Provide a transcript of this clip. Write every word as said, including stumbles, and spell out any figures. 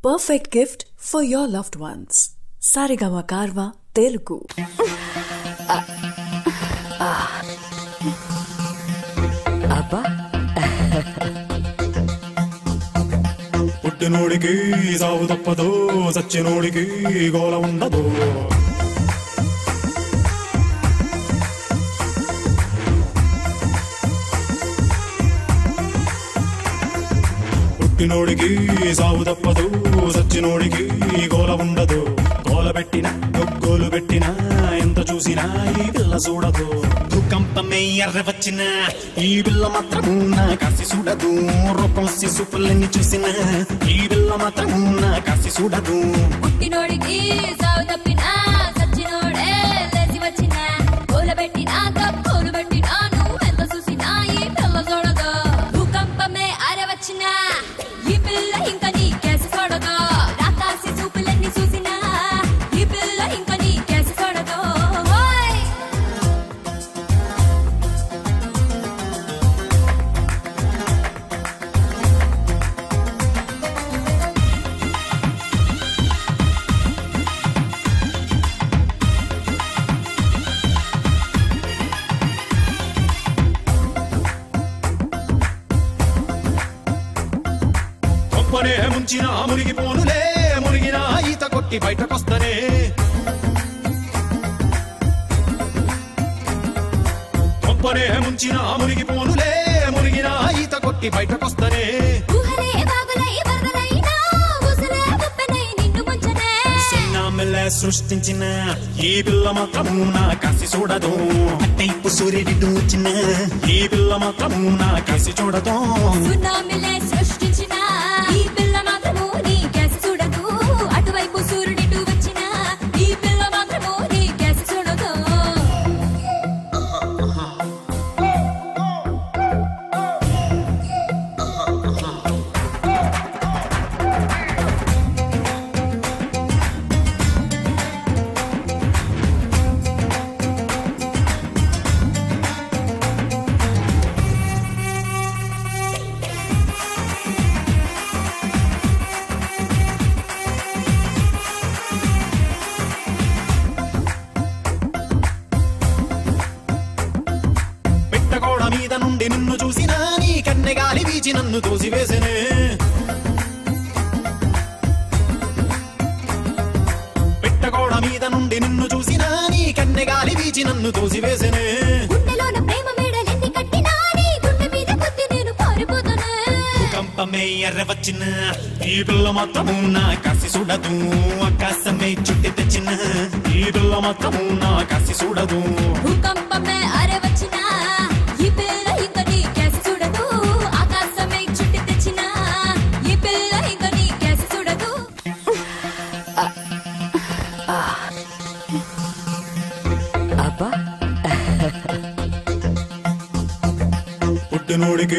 Perfect gift for your loved ones. Saregama Karva Telugu. Abba పుట్టినోడికి సాగు తప్పదు, సచ్చినోడికి గోల ఉండదు. పుట్టినోడికి సాగు తప్పదు, సచ్చినోడికి గోల ఉండదు. గోల పెట్టినా గొగ్గోలు పెట్టినా ఎంత చూసినా ఈ పిల్ల చూడదు. భూకంపమే ఎర్ర వచ్చిన ఈ పిల్ల మాత్రము నా కాసి చూడదు. రూపం శిశుపుల్ని చూసిన ఈ పిల్ల మాత్రము నా కాసి చూడదు. పుట్టినోడికి సాగు తప్పినా సచ్చినోడే లేచి వచ్చిన గోల పెట్టినా గొగ్గోలు పెట్టినా నువ్వు ఎంత చూసినా ఈ పిల్ల చూడదు. భూకంపమే అర వచ్చిన ఈ పిల్ల ఇంకా నీ కేసు చూడదు. రాకాసి చూపులన్నీ చూసినా ఈ పిల్ల ఇంకా నీ కేసు చూడదు. కొంపనే ముంచిన మునిగి పోనులే, మునిగిన ఈత కొట్టి బయటకొస్తనే. కొంపనే ముంచిన మునిగి పోనులే, మునిగిన ఈత కొట్టి బయటకొస్తనే. ఊహలే బాగులై వరదలైనా ఊసలే ఉప్పెనై నిన్ను ముంచనే. సున్నామిలే సృష్టించిన ఈ పిల్ల మాత్రము నా కాసి చూడదు. అట్టైపు సూర్యుడు వచ్చిన ఈ పిల్ల మాత్రము నా కాసి చూడదు. సునామీలే సృష్టించిన ఈ పిల్ల మాత్రము నీ కేసు చూడదు. అటువైపు సూర్యుడిటు వచ్చిన ఈ పిల్ల మాత్రము నీ కేసు చూడదు. పెట్టగోడ మీద నుండి నిన్ను చూసినా నీ కన్నె గాలి వీచి నన్ను తోసివేసనే. పెట్టగోడ మీద నుండి నిన్ను చూసినా నీ కన్నె గాలి వీచి నన్ను తోసివేసనే. గుండెలోన ప్రేమ మేడలెన్ని కట్టినా నీ గుండె మీద కొద్ది నేను పారిపోతానే. భూకంపమే ఎర్ర వచ్చిన ఈ పిల్ల మాత్రము నా కాసి చూడదు. ఆకాశమే చుట్టి తెచ్చిన ఈ పిల్ల మాత్రము నా కాసి చూడదు. భూకంపమే అరే వచ్చిన ఈ పిల్ల ఇంకా నీ కేసు చూడదు. ఆకాశమే చుట్టి తెచ్చిన ఈ పిల్ల ఇంకా నీ కేసు చూడదు. Abba పుట్టినోడికి